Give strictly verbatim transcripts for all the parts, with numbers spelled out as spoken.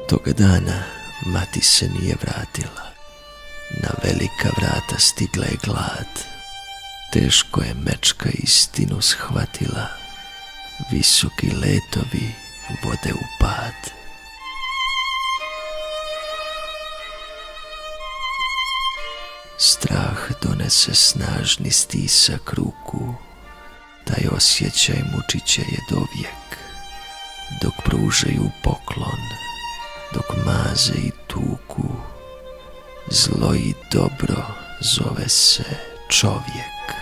Toga dana mati se nije vratila. Na velika vrata stigla je glad. Teško je mečka istinu shvatila. Visoki letovi vode u pad. Strah donese snažni stisak ruku. Taj osjećaj mučit će je dovijek. Dok pružaju poklon, dok maze i tuku, zlo i dobro zove se čovjek.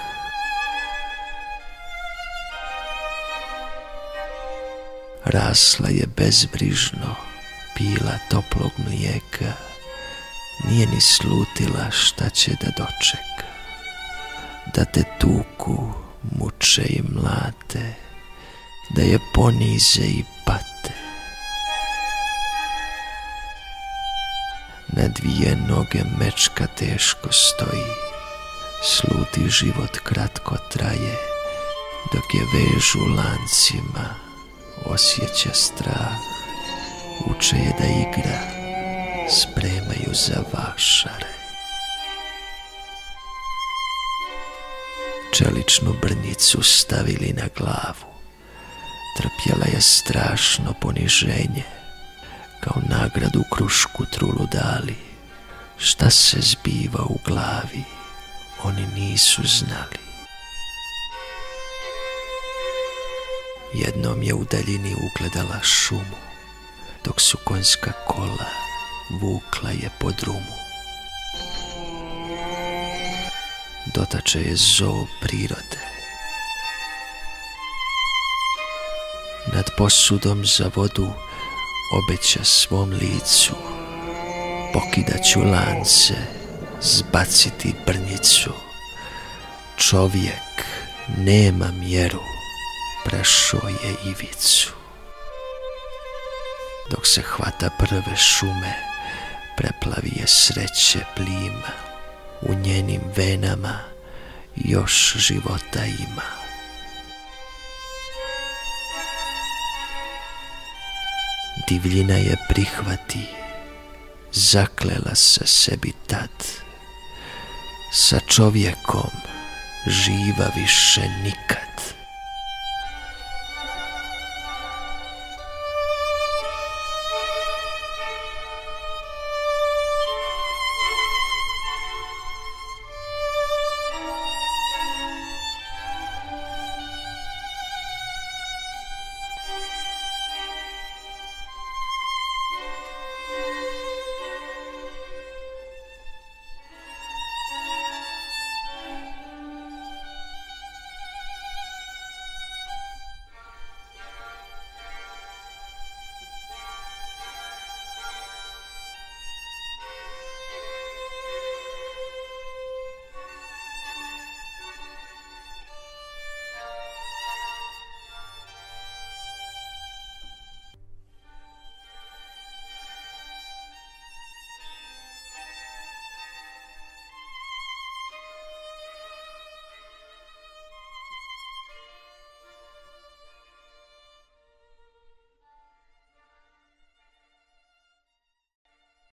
Rasla je bezbrižno, pila toplog mlijeka, nije ni slutila šta će da dočeka. Da te tuku, muče i mlate, da je ponize i pate. Na dvije noge mečka teško stoji, sluti život kratko traje, dok je vežu lancima, osjeća strah, uče je da igra, spremaju za vašare. Čeličnu brnjicu stavili na glavu, trpjela je strašno poniženje, kao nagradu krušku trulu dali. Šta se zbiva u glavi, oni nisu znali. Jednom je u daljini ugledala šumu, dok su konjska kola vukla je po drumu. Dotače je zov prirode. Nad posudom za vodu obeća svom licu: pokidaću lance, zbaciti brnjicu. Čovjek nema mjeru, prešao je ivicu. Dok se hvata prve šume, preplavi je sreće plima. U njenim venama još života ima. Divljina je prihvati, zaklela se sebi tad. Sa čovjekom živa više nikad.